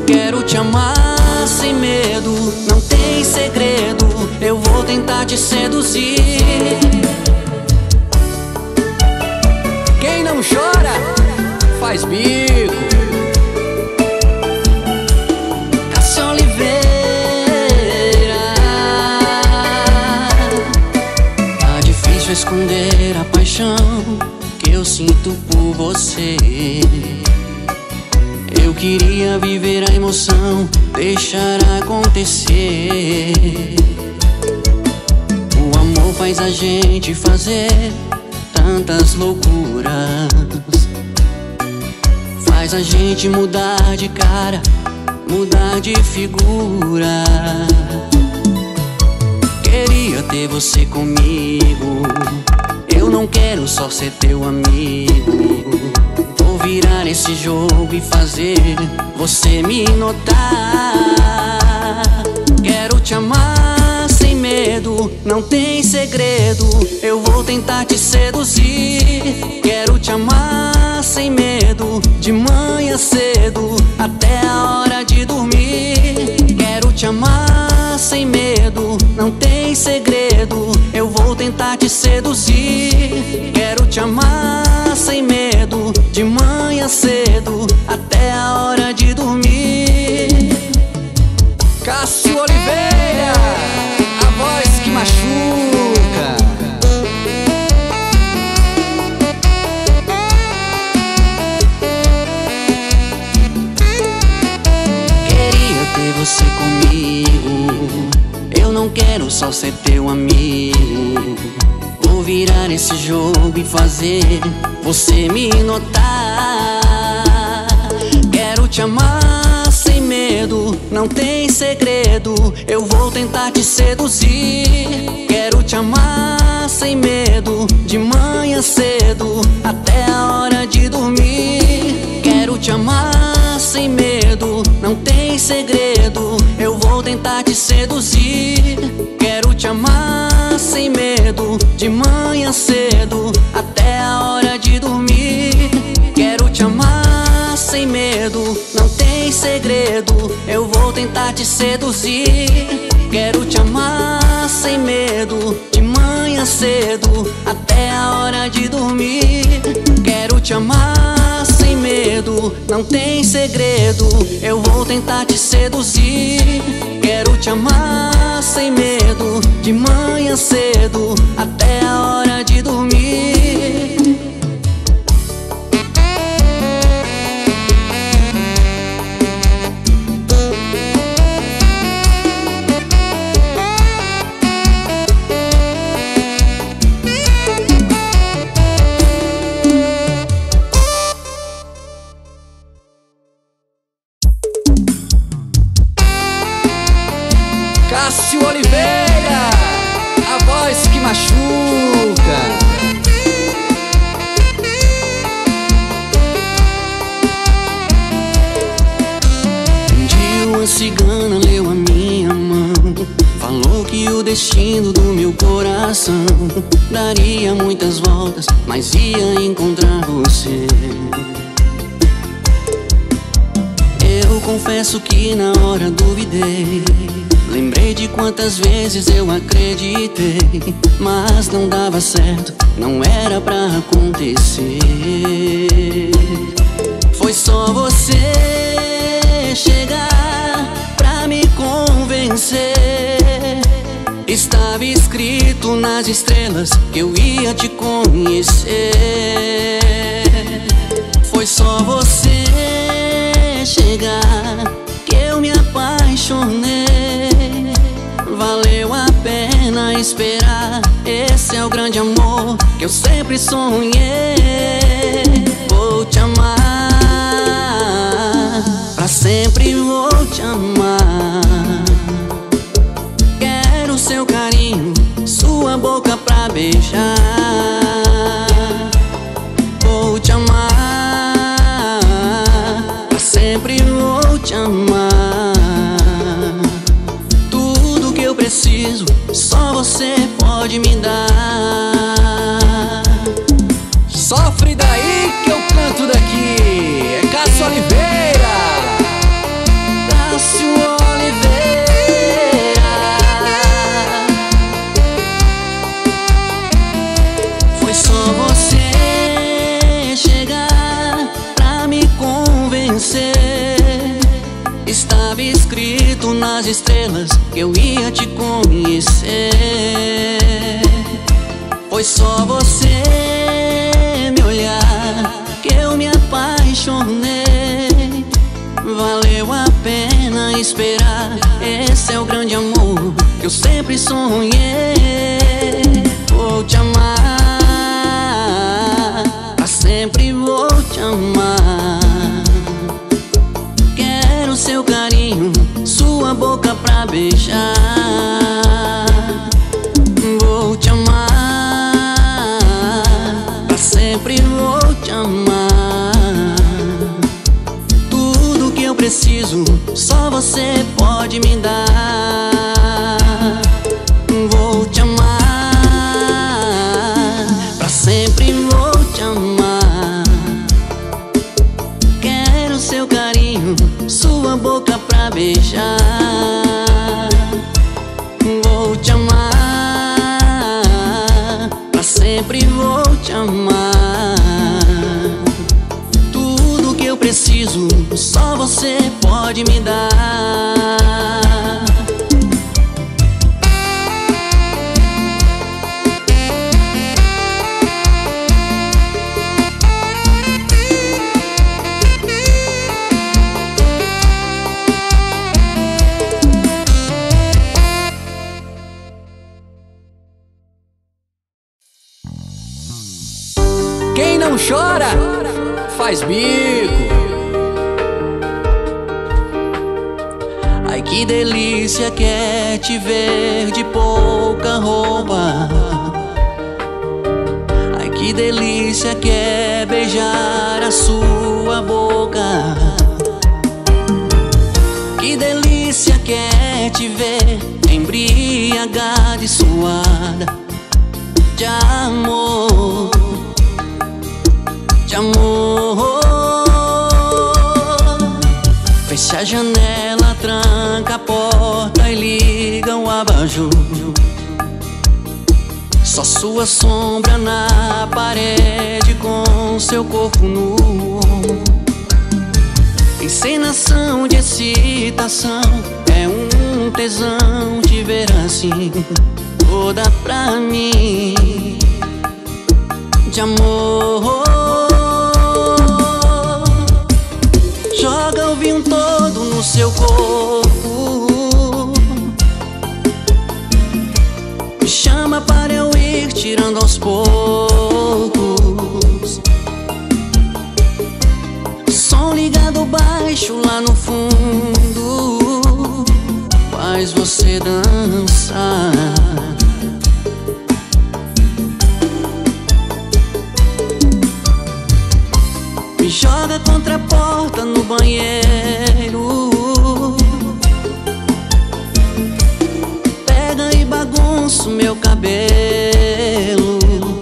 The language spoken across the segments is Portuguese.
Quero te amar sem medo, não tem segredo, eu vou tentar te seduzir. Quem não chora, faz bico. Cássia Oliveira. Tá difícil esconder a paixão que eu sinto por você. Eu queria viver a emoção, deixar acontecer. O amor faz a gente fazer tantas loucuras, faz a gente mudar de cara, mudar de figura. Queria ter você comigo, eu não quero só ser teu amigo. Vou virar esse jogo e fazer você me notar. Quero te amar sem medo, não tem segredo, eu vou tentar te seduzir. Quero te amar sem medo, de manhã cedo até a hora de dormir. Quero te amar sem medo, não tem segredo, eu vou tentar te seduzir. Quero te amar sem medo, de manhã cedo até a hora de dormir. Cássia Oliveira, a voz que machuca. Queria ter você comigo, eu não quero só ser teu amigo. Vou virar esse jogo e fazer você me notar. Quero te amar sem medo, não tem segredo, eu vou tentar te seduzir. Quero te amar sem medo, de manhã cedo até a hora de dormir. Quero te amar sem medo, não tem segredo, eu vou tentar te seduzir. Quero te amar sem medo, de manhã cedo até a hora de dormir. Quero te amar sem medo, não tem segredo, eu vou tentar te seduzir. Quero te amar sem medo, de manhã cedo até a hora de dormir. Quero te amar sem medo, não tem segredo, eu vou tentar te seduzir. Quero te amar sem medo, de manhã cedo até a hora de dormir. Cássia Oliveira, a voz que machuca. Um dia uma cigana leu a minha mão, falou que o destino do meu coração daria muitas voltas, mas ia encontrar você. Eu confesso que na hora duvidei, lembrei de quantas vezes eu acreditei, mas não dava certo, não era pra acontecer. Foi só você chegar pra me convencer. Estava escrito nas estrelas que eu ia te conhecer. Foi só você chegar que eu me apaixonei. Valeu a pena esperar, esse é o grande amor que eu sempre sonhei. Vou te amar, pra sempre vou te amar. Quero seu carinho, sua boca pra beijar. Vou te amar, pra sempre vou te amar. Tudo que eu preciso, só você pode me dar. Sofre daí que eu canto daqui. É Cássia Oliveira. você. Estava escrito nas estrelas que eu ia te conhecer. Foi só você me olhar que eu me apaixonei. Valeu a pena esperar, esse é o grande amor que eu sempre sonhei. Vou te amar, pra sempre vou te amar. Quero seu carinho, sua boca pra beijar. Vou te amar, pra sempre vou te amar. Tudo que eu preciso, só você pode me dar. Vou te amar, pra sempre vou te amar. Quero seu carinho, sua boca pra beijar. Vou te amar, pra sempre vou te amar. Tudo que eu preciso, só você pode me dar. Quem não chora, faz bico. Ai, que delícia que é te ver de pouca roupa. Ai, que delícia que é beijar a sua boca. Que delícia que é te ver embriagada e suada de amor. De amor. Fecha a janela, tranca a porta e liga o abajur. Só sua sombra na parede com seu corpo nu. Encenação de excitação, é um tesão te ver assim, toda pra mim. De amor. Joga o vinho todo no seu corpo. Me chama para eu ir tirando aos poucos. Som ligado baixo lá no fundo, faz você dançar. Me joga contra a porta no banheiro. Pega e bagunça o meu cabelo.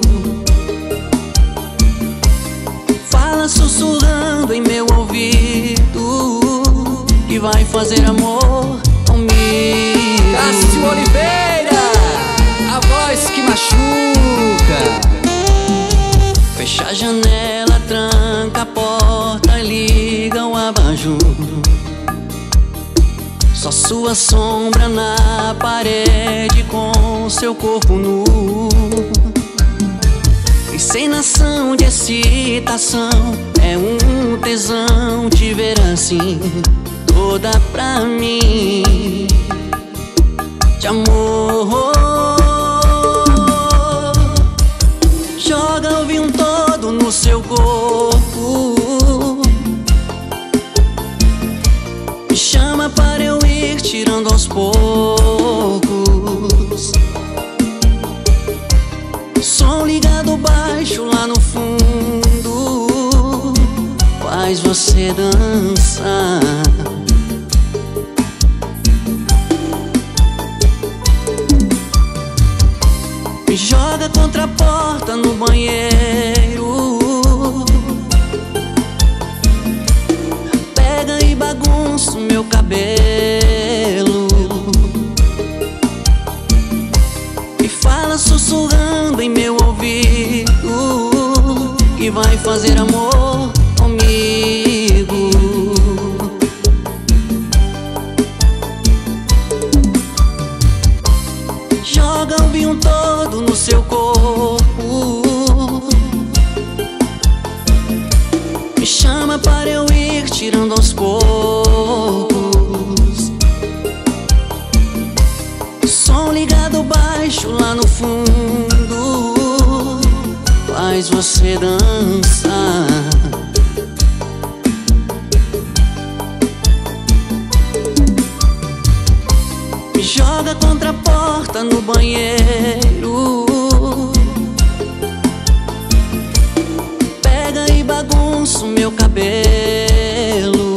Fala sussurrando em meu ouvido que vai fazer amor comigo. Cássio Oliveira, a voz que machuca. Fecha a janela, tranca a porta e liga o abajur. Só sua sombra na parede com seu corpo nu. Encenação de excitação, é um tesão te ver assim, toda pra mim. De amor. Joga o vinho todo no seu corpo. Me chama para eu ir tirando aos poucos. Som ligado baixo lá no fundo, faz você dançar. Me joga contra a porta no banheiro. Pega e bagunça o meu cabelo. E fala sussurrando em meu ouvido que vai fazer amor comigo. seu corpo. Me chama para eu ir tirando aos poucos. Som ligado baixo lá no fundo faz você dançar. Me joga contra a porta no banheiro, pega e bagunça o meu cabelo.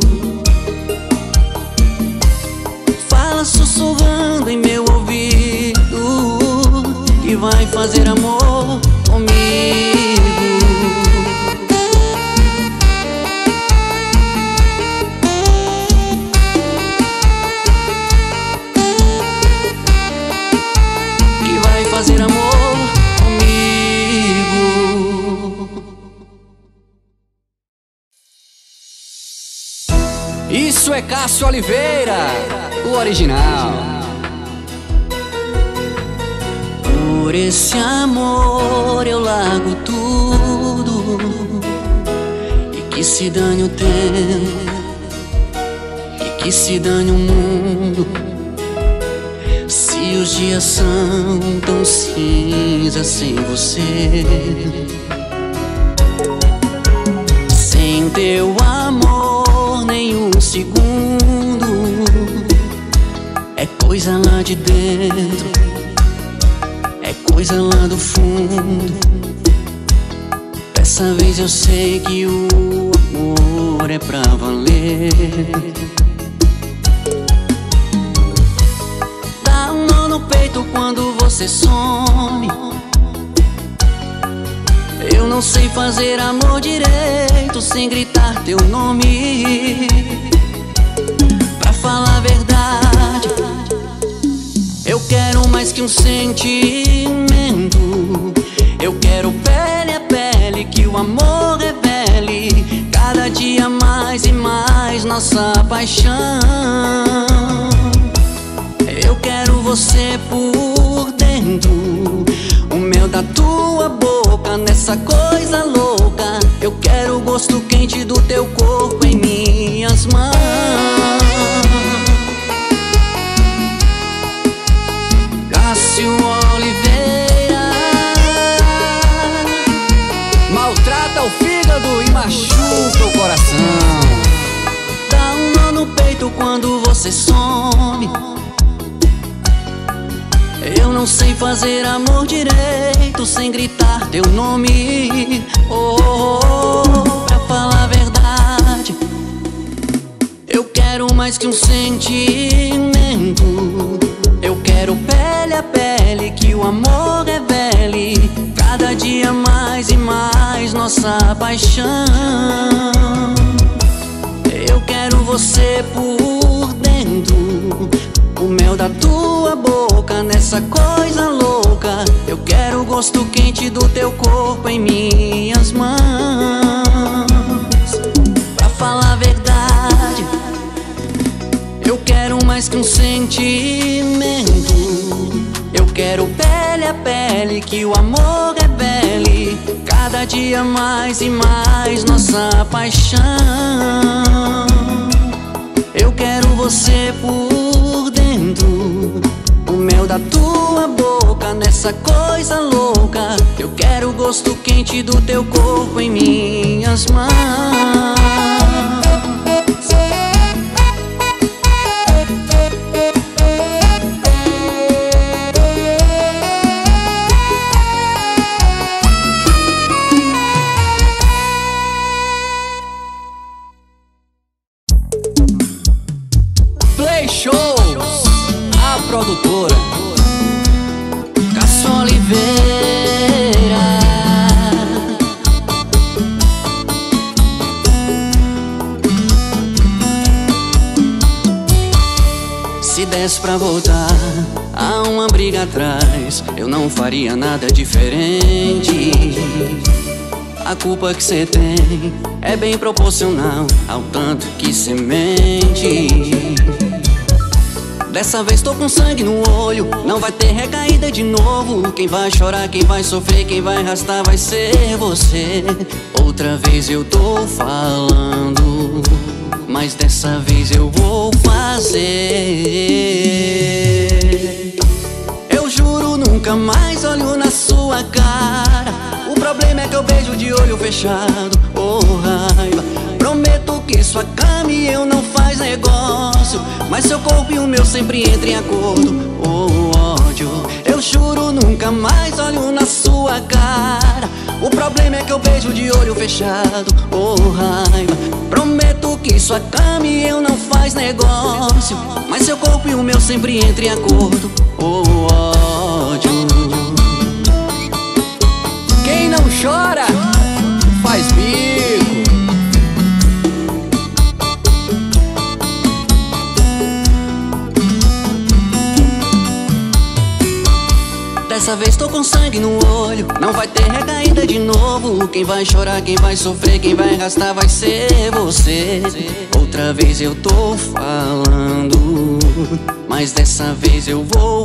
Fala sussurrando em meu ouvido que vai fazer amor comigo. Fazer amor comigo. Isso é Cássio Oliveira, o original. Por esse amor eu largo tudo, e que se dane o tempo, e que se dane o mundo. Se os dias são tão cinzas sem você, sem teu amor nenhum segundo é coisa lá de dentro, é coisa lá do fundo. Dessa vez eu sei que o amor é pra valer. No peito quando você some, eu não sei fazer amor direito sem gritar teu nome. Pra falar a verdade, eu quero mais que um sentimento. Eu quero pele a pele, que o amor revele cada dia mais e mais nossa paixão. Eu quero você por dentro, o mel da tua boca nessa coisa louca. Eu quero o gosto quente do teu corpo em minhas mãos. Cássio Oliveira maltrata o fígado e machuca o coração. Dá um nó no peito quando você some. Eu não sei fazer amor direito sem gritar teu nome. Pra falar a verdade, eu quero mais que um sentimento. Eu quero pele a pele, que o amor revele cada dia mais e mais nossa paixão. Eu quero você por dentro, o mel da tua boca nessa coisa louca. Eu quero o gosto quente do teu corpo em minhas mãos. Pra falar a verdade, eu quero mais que um sentimento. Eu quero pele a pele, que o amor revele cada dia mais e mais nossa paixão. Eu quero você por dentro, o mel da tua boca nessa coisa louca. Eu quero o gosto quente do teu corpo em minhas mãos. Shows, a produtora Cássio Oliveira. Se desse pra voltar a uma briga atrás, eu não faria nada diferente. A culpa que cê tem é bem proporcional ao tanto que cê mente. Dessa vez tô com sangue no olho, não vai ter recaída de novo. Quem vai chorar, quem vai sofrer, quem vai arrastar vai ser você. Outra vez eu tô falando, mas dessa vez eu vou fazer. Eu juro, nunca mais olho na sua cara. O problema é que eu beijo de olho fechado, oh raiva. Prometo que sua cama e eu não faz negócio, mas seu corpo e o meu sempre entram em acordo, oh ódio. Eu juro, nunca mais olho na sua cara. O problema é que eu beijo de olho fechado, oh raiva. Prometo que sua cama e eu não faz negócio, mas seu corpo e o meu sempre entram em acordo, oh ódio. Quem não chora, faz bico. Dessa vez tô com sangue no olho, não vai ter recaída de novo. Quem vai chorar, quem vai sofrer, quem vai arrastar vai ser você. Outra vez eu tô falando, mas dessa vez eu vou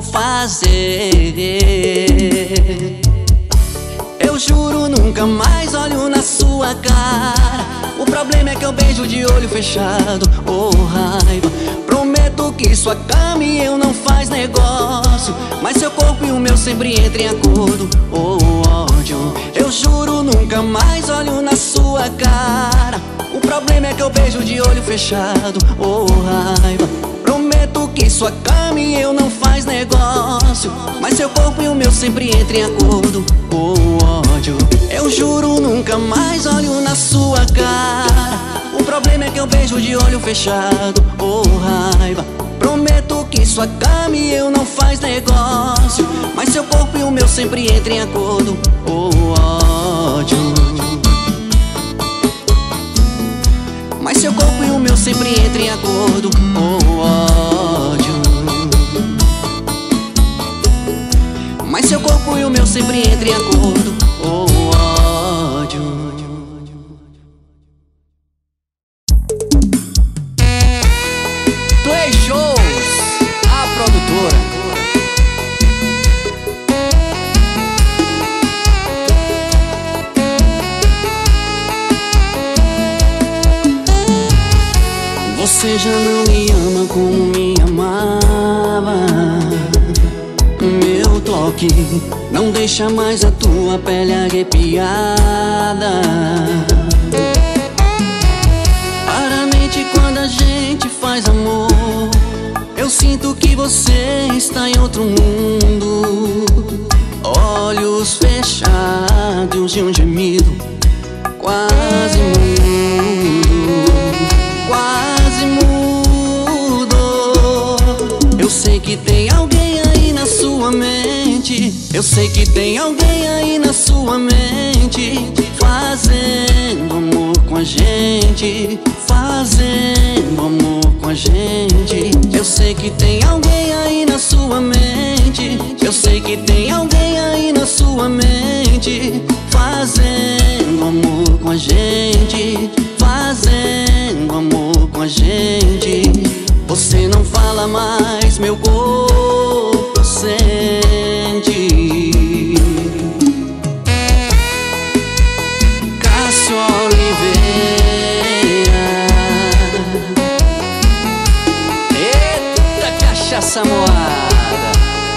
fazer. Eu juro, nunca mais olho na sua cara. O problema é que eu beijo de olho fechado, oh raiva. Prometo que sua cama e eu não faz negócio, mas seu corpo e o meu sempre entram em acordo, oh ódio. Eu juro, nunca mais olho na sua cara. O problema é que eu beijo de olho fechado, oh raiva. Prometo que sua cama e eu não faz negócio, mas seu corpo e o meu sempre entram em acordo, oh ódio. Eu juro, nunca mais olho na sua cara. O problema é que eu beijo de olho fechado, oh raiva. Prometo que sua cama e eu não faz negócio, mas seu corpo e o meu sempre entram em acordo, oh ódio. Mas seu corpo e o meu sempre entram em acordo, oh ódio. Mas seu corpo e o meu sempre entram em acordo, oh ódio. Play Shows, a produtora. Você já não me ama como me amava. Meu toque não deixa mais a tua pele arrepiada. Raramente quando a gente faz amor, eu sinto que você está em outro mundo. Olhos fechados e um gemido quase mudo, quase mudo. Eu sei que tem alguém aí na sua mente, eu sei que tem alguém aí na sua mente, fazendo amor com a gente, fazendo amor com a gente. Eu sei que tem alguém aí na sua mente, eu sei que tem alguém aí na sua mente, fazendo amor com a gente, fazendo amor com a gente. Você não fala mais, meu corpo sente. Cássio Oliveira. Eita, cachaça moada.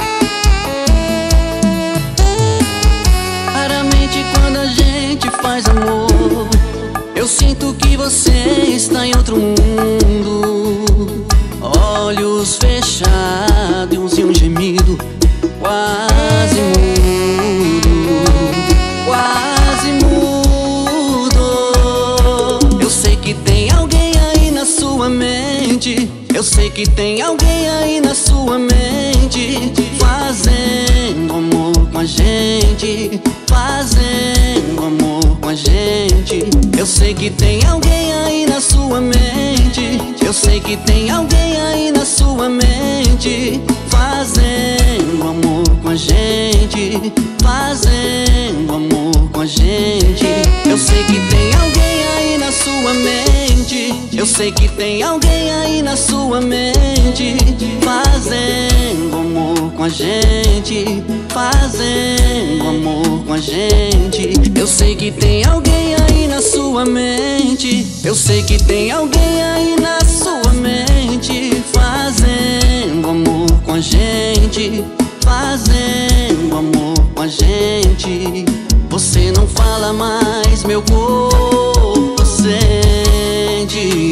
Raramente quando a gente faz amor, eu sinto que você está em outro mundo. Olhos fechados e um gemido quase mudo, quase mudo. Eu sei que tem alguém aí na sua mente, eu sei que tem alguém aí na sua mente, fazendo amor com a gente, fazendo amor com a gente. Eu sei que tem alguém aí na sua mente, eu sei que tem alguém aí na sua mente, fazendo amor com com a gente, fazendo amor com a gente. Eu sei que tem alguém aí na sua mente, eu sei que tem alguém aí na sua mente, fazendo amor com a gente, fazendo amor com a gente. Eu sei que tem alguém aí na sua mente, eu sei que tem alguém aí na sua mente, fazendo amor com a gente, fazendo amor com a gente. Você não fala mais, meu corpo sente.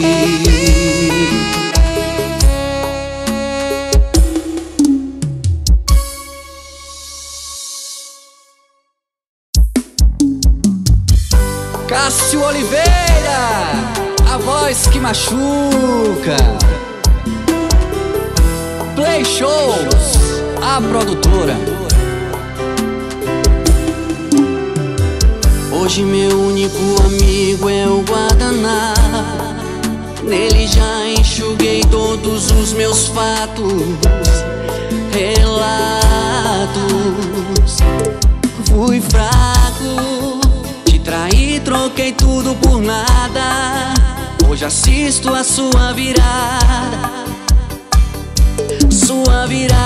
Cássio Oliveira, a voz que machuca. Play Shows, a produtora. Hoje meu único amigo é o Guaraná. Nele já enxuguei todos os meus fatos, relatos. Fui fraco, te traí, troquei tudo por nada. Hoje assisto a sua virada, sua virada.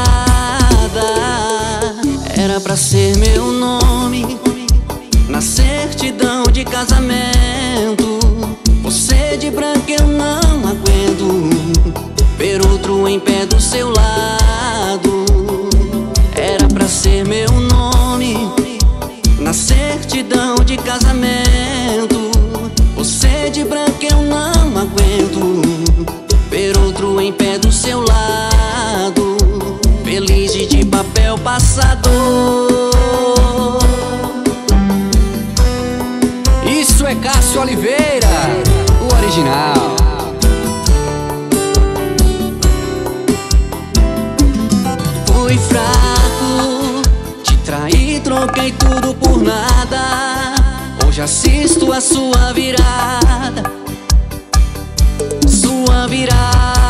Era pra ser meu nome na certidão de casamento. Você de branco eu não aguento ver outro em pé do seu lado. Era pra ser meu nome na certidão de casamento. Você de branco eu não aguento ver outro em pé do seu lado. Feliz de papel passador. Isso é Cássio Oliveira, o original. Fui fraco, te traí, troquei tudo por nada. Hoje assisto a sua virada, sua virada.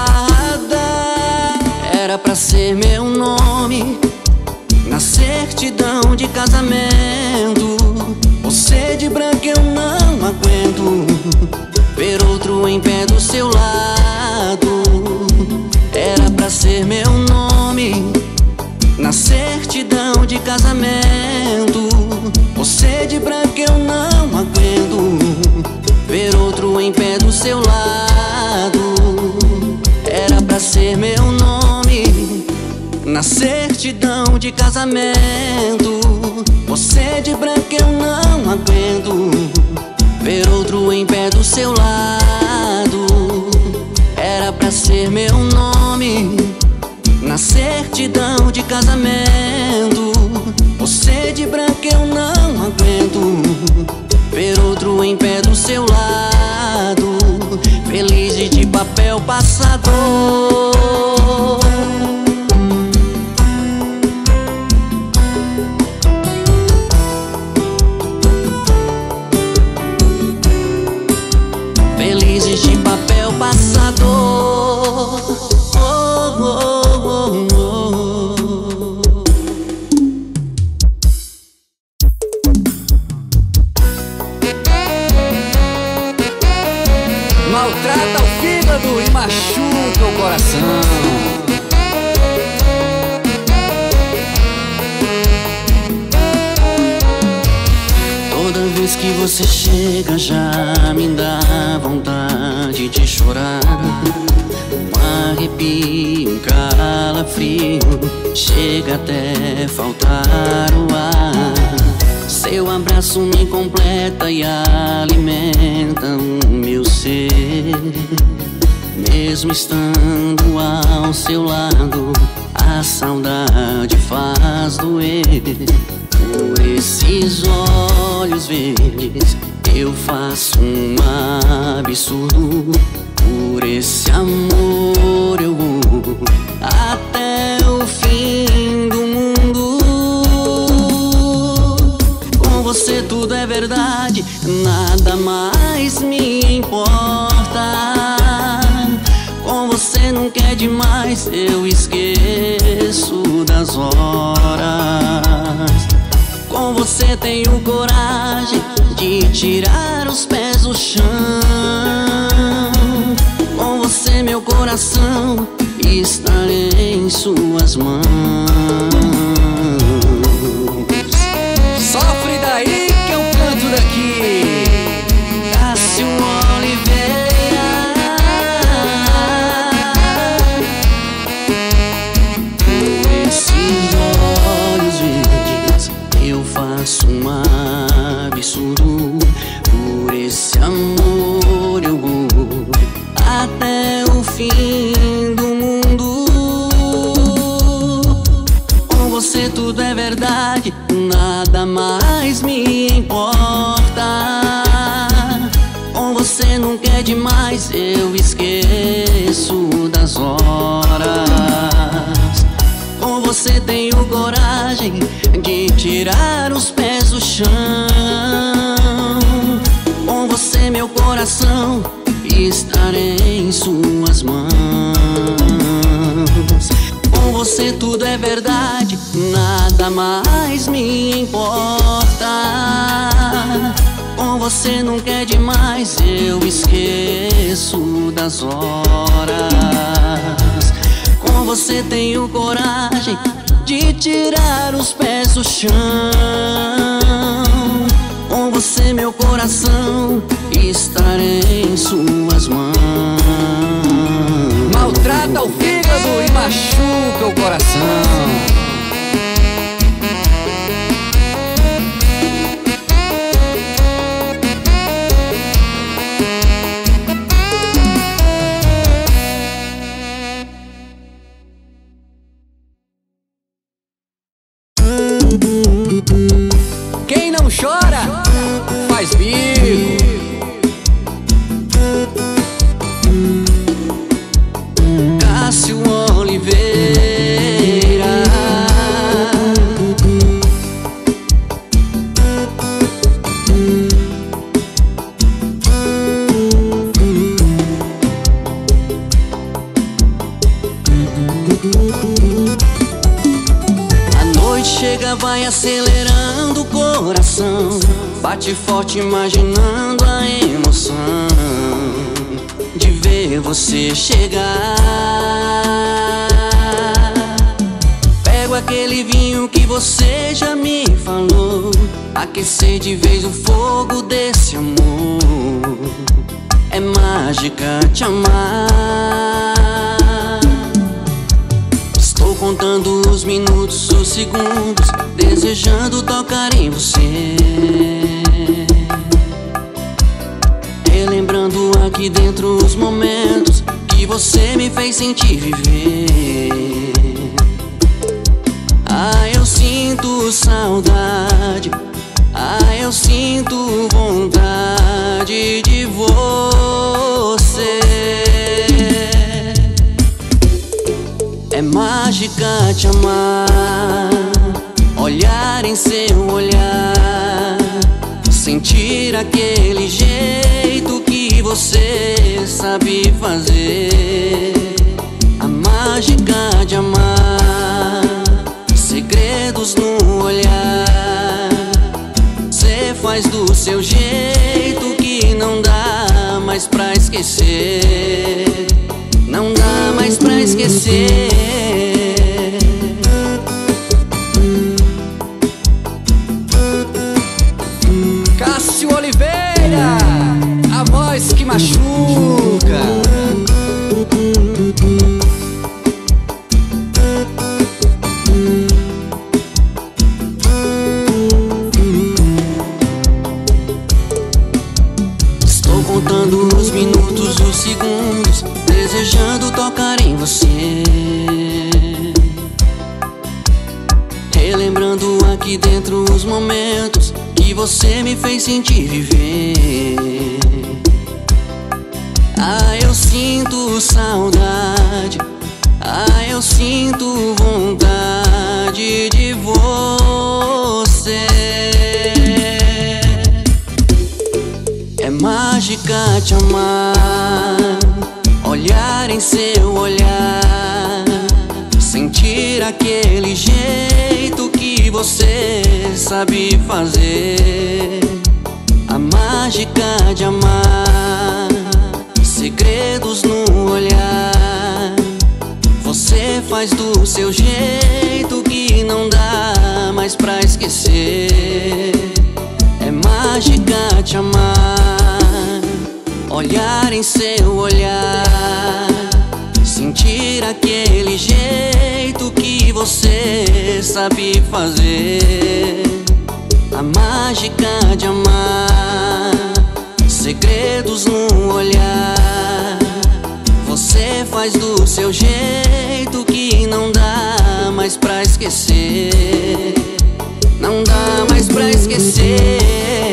Era pra ser meu nome na certidão de casamento. Você de branco eu não aguento ver outro em pé do seu lado. Era pra ser meu nome na certidão de casamento. Você de branco eu não aguento ver outro em pé do seu lado. Era pra ser meu nome na certidão de casamento. Você de branco eu não aguento ver outro em pé do seu lado. Era pra ser meu nome na certidão de casamento. Você de branco eu não aguento ver outro em pé do seu lado. Feliz de papel passador. Felizes de papel passador. Oh, oh, oh, oh. Maltrata o fígado e machuca o coração. Toda vez que você chega já me dá vontade de chorar. Um arrepio, um calafrio, chega até faltar o ar. Seu abraço me completa e alimenta o meu ser. Mesmo estando ao seu lado, a saudade faz doer. Por esses olhos verdes eu faço um absurdo. Por esse amor eu vou até o fim do mundo. Com você tudo é verdade, nada mais me importa. Com você nunca é demais, eu esqueço das horas. Com você tenho coragem de tirar os pés do chão. Com você meu coração está em suas mãos. Sofre daí que eu canto daqui. Cássio Oliveira. Com esses olhos verdes eu faço um absurdo. Por esse amor eu vou até o fim do mundo. Com você tudo é verdade, nada mais me importa. Com você nunca é demais, eu esqueço das horas. Com você tenho coragem de tirar os pés do chão. Com você meu coração estar em suas mãos. Com você tudo é verdade, nada mais me importa. Com você nunca é demais, eu esqueço das horas. Com você tenho coragem de tirar os pés do chão. Com você meu coração estar em suas mãos. Maltrata o fígado e machuca o coração. Quem não chora faz bico. Cássio Oliveira. A noite chega, vai acelerando o coração. Bate forte imaginando a emoção de ver você chegar. Pego aquele vinho que você já me falou, aquecer de vez o fogo desse amor. É mágica te amar. Estou contando os minutos, os segundos, desejando tocar em você. Relembrando aqui dentro os momentos que você me fez sentir viver. Ah, eu sinto saudade. Ah, eu sinto vontade de você. É mágica te amar, olhar em seu olhar, sentir aquele jeito que você sabe fazer. A mágica de amar, segredos no olhar. Cê faz do seu jeito que não dá mais pra esquecer. Não dá mais pra esquecer. Cássio Oliveira, a voz que machuca. Estou contando os minutos, os segundos, desejando tocar em você. Relembrando aqui dentro os momentos que você me fez sentir viver. Ah, eu sinto saudade. Ah, eu sinto vontade de você. É mágica te amar, olhar em em seu olhar, sentir aquele jeito que você sabe fazer. A mágica de amar, segredos no olhar. Você faz do seu jeito que não dá mais pra esquecer. É mágica te amar, olhar em seu olhar, sentir aquele jeito que você sabe fazer. A mágica de amar, segredos no olhar. Você faz do seu jeito que não dá mais pra esquecer. Não dá mais pra esquecer.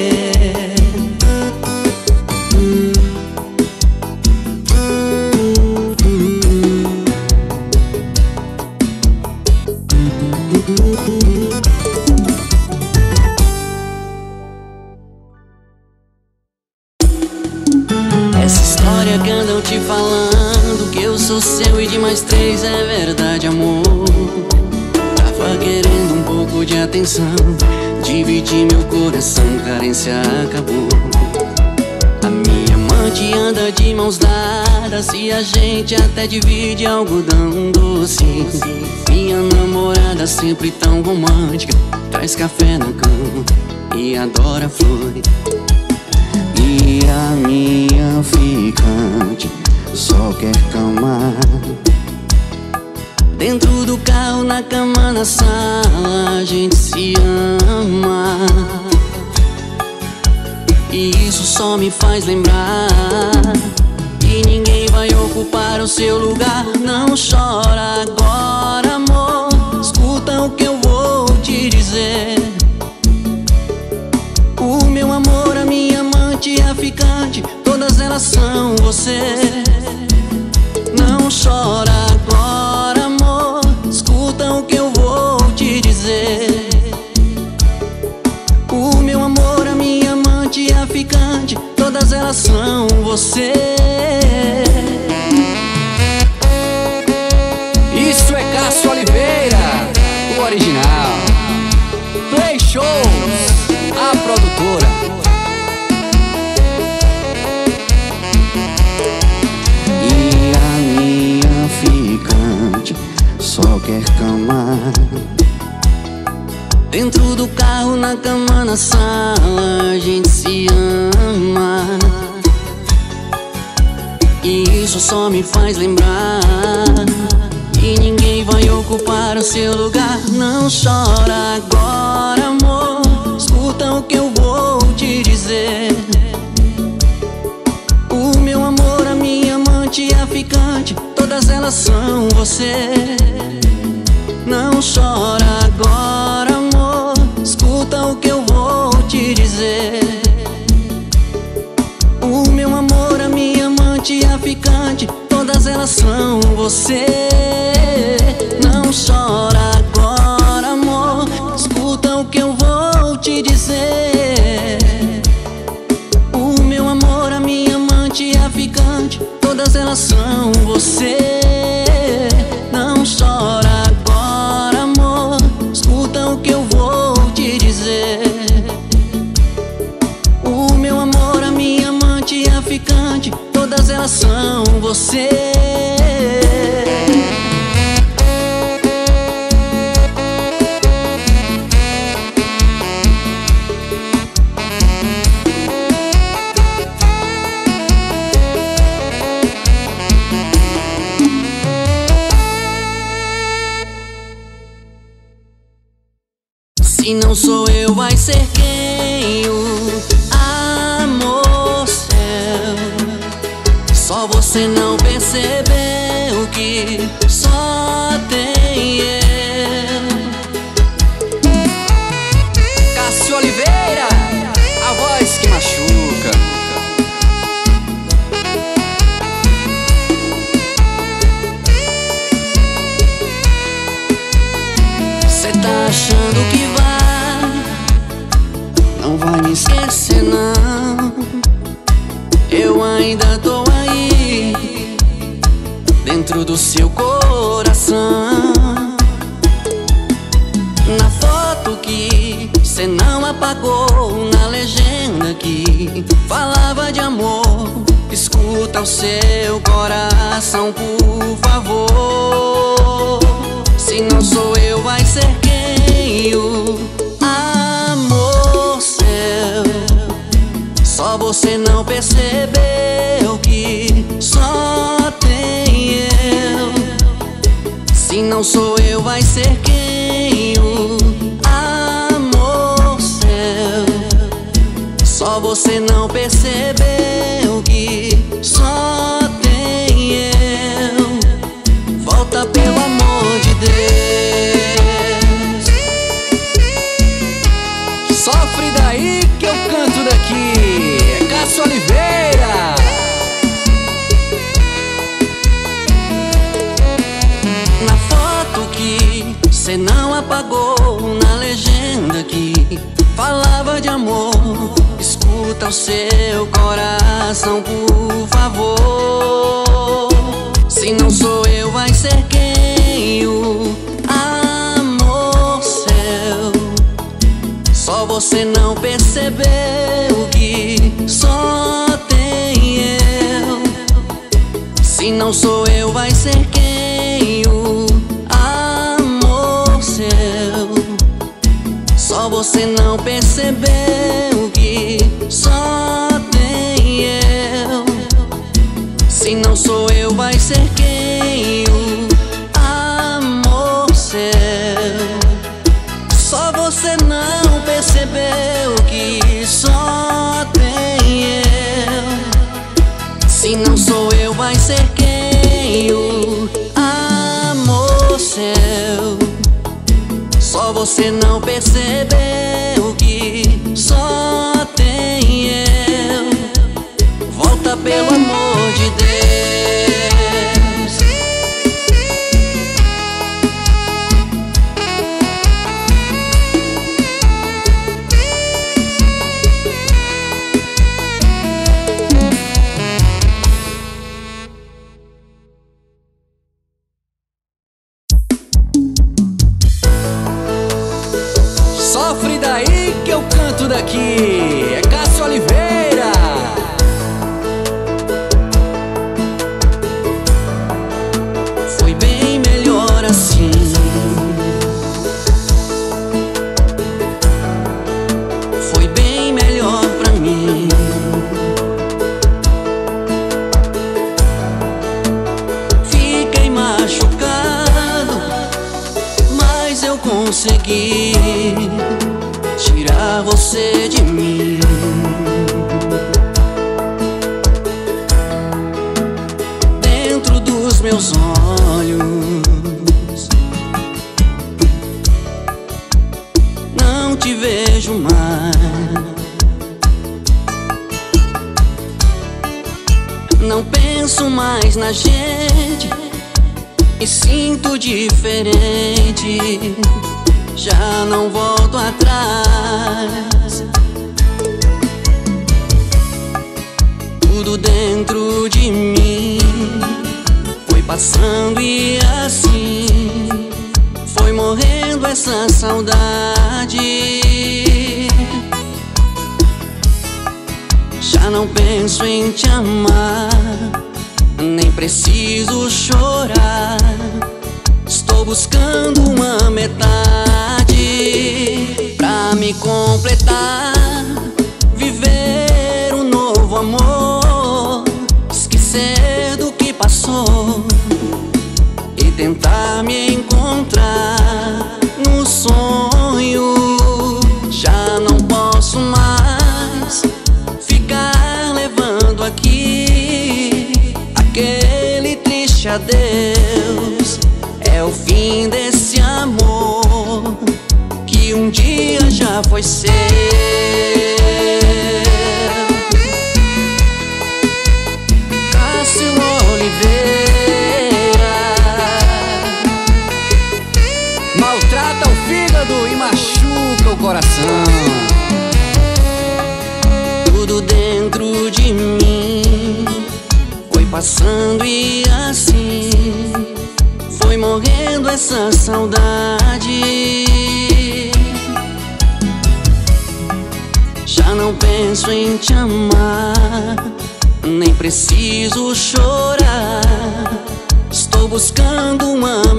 Essa história que andam te falando, que eu sou seu e de mais três, é verdade, amor. Tava querendo um pouco de atenção, dividir meu coração, carência acabou. A minha amante anda de mãos dadas e a gente até divide algodão doce. Minha namorada sempre tão romântica, traz café na cama e adora flores. E a minha ficante só quer cama. Dentro do carro, na cama, na sala, a gente se ama. E isso só me faz lembrar que ninguém vai ocupar o seu lugar. Não chora agora, amor, escuta o que eu vou te dizer. O meu amor, a minha amante, a ficante, todas elas são você. Não chora agora, amor, escuta o que eu vou te dizer. O meu amor, a minha amante, a ficante, todas elas são você. Isso é Cássio Oliveira, o original. Play Shows, a produtora. E a minha ficante só quer cama. Dentro do carro, na cama, na sala, a gente se ama. E isso só me faz lembrar que ninguém vai ocupar o seu lugar. Não chora agora, amor, escuta o que eu vou te dizer. O meu amor, a minha amante, a ficante, todas elas são você. Não chora agora, amor, escuta o que eu vou te dizer. O meu amor, a minha amante, a ficante, todas elas são você. Não chora agora, amor, escuta o que eu vou te dizer. O meu amor, a minha amante, a ficante, todas elas são você. Não chora agora, amor, escuta o que eu vou te dizer. O meu amor, a minha amante, a ficante, todas elas são você. Se não sou eu, vai ser quem? O amor seu. Só você não percebeu que só tem eu. Cássio Oliveira, a voz que machuca. Cê tá achando que não vai me esquecer não. Eu ainda tô aí, do seu coração. Na foto que cê não apagou, na legenda que falava de amor, escuta o seu coração, por favor. Se não sou eu, vai ser quem? O amor seu. Só você não percebeu que só tem eu. Se não sou eu, vai ser quem? O amor seu. Só você não percebeu que só tem eu. Volta pelo amor de Deus. Sofre daí que eu canto daqui. É Cássio Oliveira. Na foto que cê não apagou, na legenda que falava de amor, escuta o seu coração, por favor. Se não sou eu, vai ser quem? O amor seu. Só você não percebeu que só tem eu. Se não sou eu, vai ser quem? O amor seu. Só você não percebeu que só tem eu. Se não sou eu, vai ser quem? O amor seu. Só você não percebeu que só tem eu. Se não sou eu, vai ser quem? O amor seu. Só você não percebeu que só tem eu. Volta pelo amor de Deus. Sofre daí que eu canto daqui. É Cássio Oliveira. Foi bem melhor assim. Foi bem melhor pra mim. Fiquei machucado, mas eu consegui tirar você de mim. Dentro dos meus olhos não te vejo mais. Não penso mais na gente, me sinto diferente. Já não volto atrás. Tudo dentro de mim foi passando e assim foi morrendo essa saudade. Já não penso em te amar, nem preciso chorar. Estou buscando uma metade pra me completar, viver um novo amor, esquecer do que passou e tentar me encontrar no sonho. Já não posso mais ficar levando aqui aquele triste adeus. É o fim desse amor que um dia já foi seu. Cássio Oliveira. Maltrata o fígado e machuca o coração. Tudo dentro de mim foi passando e assim essa saudade. Já não penso em te amar, nem preciso chorar. Estou buscando uma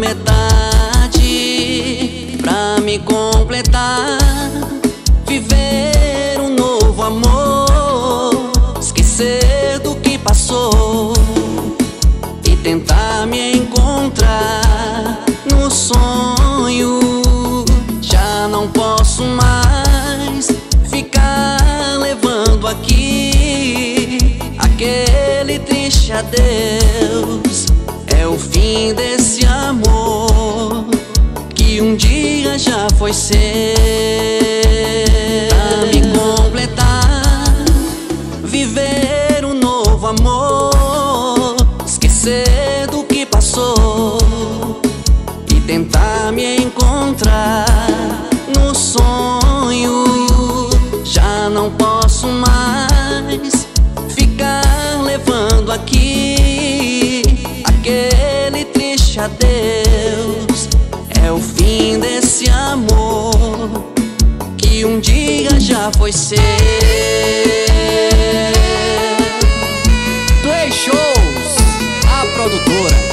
metade pra me completar, viver um novo amor, esquecer do que passou e tentar me encontrar no sonho. Já não posso mais ficar levando aqui aquele triste adeus. É o fim desse amor que um dia já foi seu. Pra me completar, viver um novo amor, esquecer do que passou e tentar me encontrar no sonho. Já não posso mais ficar levando aqui aquele triste adeus. É o fim desse amor que um dia já foi seu. Play Shows, a produtora.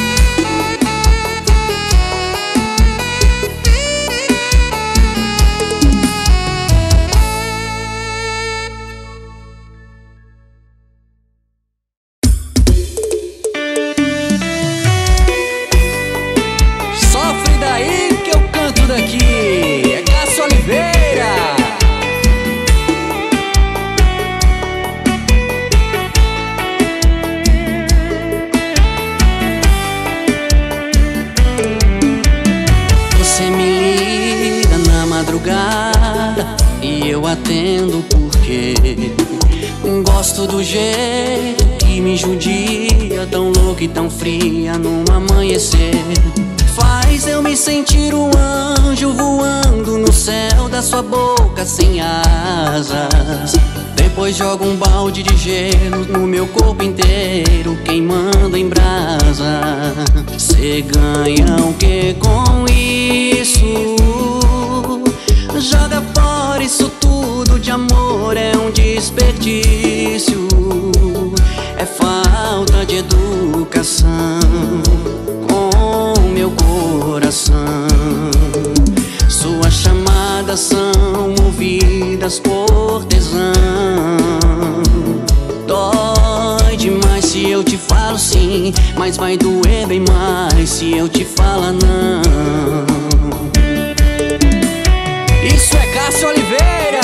E eu atendo porque gosto do jeito que me judia, tão louca e tão fria num amanhecer. Faz eu me sentir um anjo voando no céu da sua boca sem asas. Depois joga um balde de gelo no meu corpo inteiro, queimando em brasa. Cê ganha o que com isso? Joga fora isso tudo de amor, é um desperdício. É falta de educação com meu coração. Suas chamadas são movidas por tesão. Dói demais se eu te falo sim, mas vai doer bem mais se eu te falar não. Isso é Cássio Oliveira.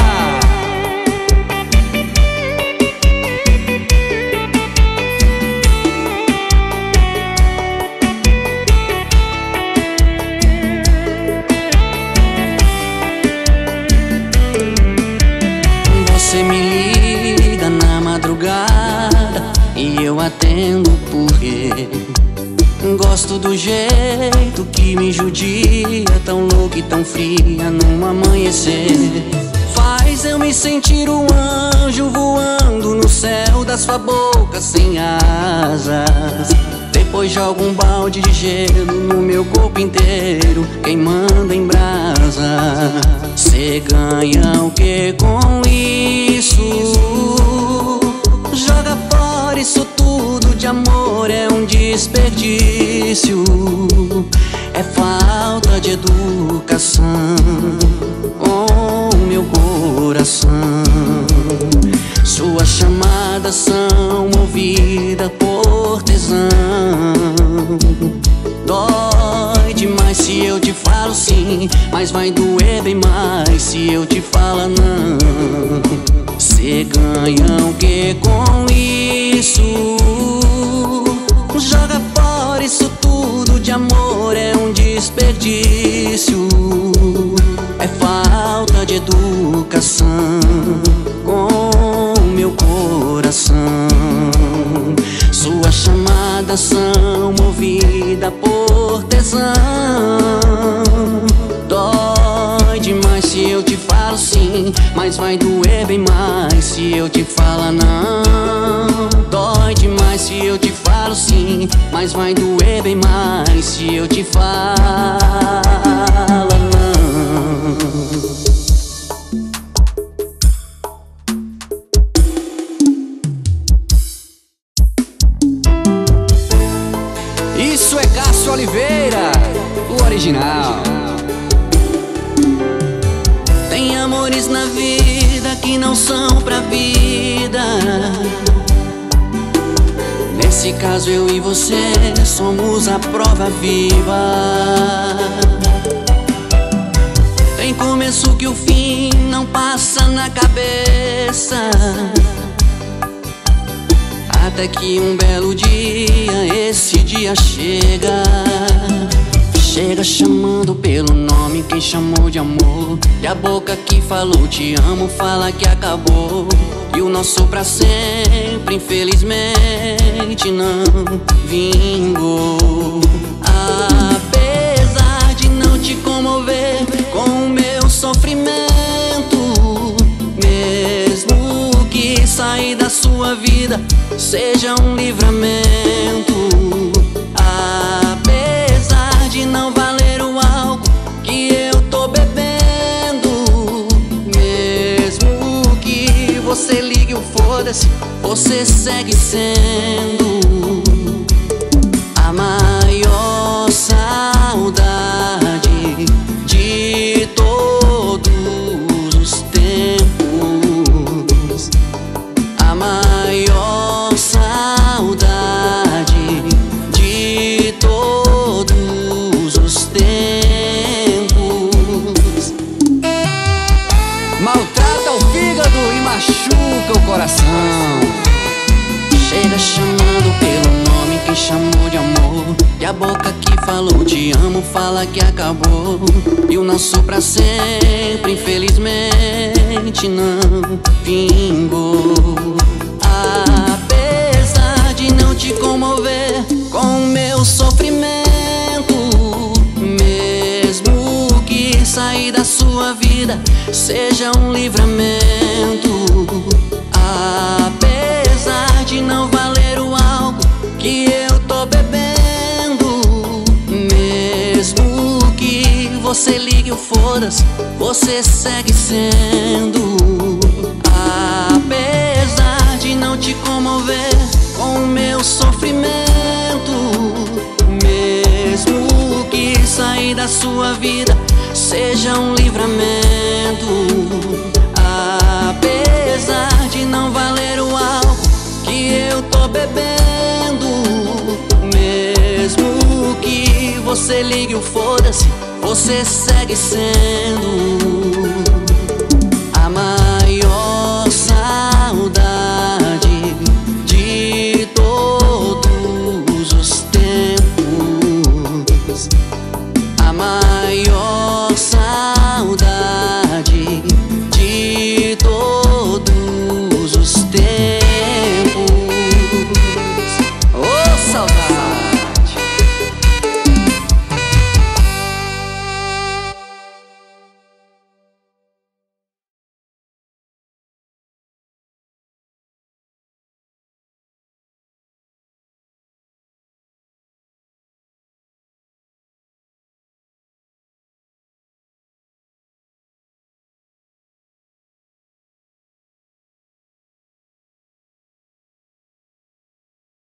Você me liga na madrugada e eu atendo porque gosto do jeito que me judia, tão louca e tão fria num amanhecer. Faz eu me sentir um anjo voando no céu da sua boca sem asas. Depois joga um balde de gelo no meu corpo inteiro, queimando em brasa. Cê ganha o que com isso? Joga fora isso tudo de amor, é um desperdício. É falta de educação com meu coração. Suas chamadas são movidas por tesão. Dói demais se eu te falo sim, mas vai doer bem mais se eu te falar não. Cê ganha o que com isso? Joga fora isso tudo de amor, é um desperdício. É falta de educação com meu coração. Suas chamadas são movidas por tesão. Dói demais se eu te falo sim, mas vai doer bem mais se eu te falar não. Dói demais se eu te falo sim, mas vai doer bem mais se eu te falo não. Isso é Cássio Oliveira, o original. Tem amores na vida que não são pra vida. Nesse caso eu e você somos a prova viva. Tem começo que o fim não passa na cabeça, até que um belo dia, esse dia chega. Chega chamando pelo nome quem chamou de amor, e a boca que falou te amo fala que acabou. E o nosso pra sempre, infelizmente, não vingou. Apesar de não te comover com o meu sofrimento, mesmo que sair da sua vida seja um livramento. Apesar de não valer o álcool que eu tô bebendo, mesmo que você ligue o foda-se, você segue sendo a maior saudade de todos os tempos. A maior saudade de todos os tempos. Maltrata o fígado e machuca o coração. Chega chamando pelo nome quem chamou de amor, e a boca que falou te amo fala que acabou. E o nosso pra sempre, infelizmente, não vingou. Apesar de não te comover com o meu sofrimento, mesmo que sair da sua vida seja um livramento. Apesar de não valer o álcool que eu tô bebendo, mesmo que você ligue o foda-se, você segue sendo. Apesar de não te comover com o meu sofrimento, mesmo que sair da sua vida seja um livramento. Apesar de não valer o álcool que eu tô bebendo, mesmo que você ligue o foda-se, você segue sendo a maior saudade de todos os tempos. A maior saudade de todos os tempos. Ô, saudade!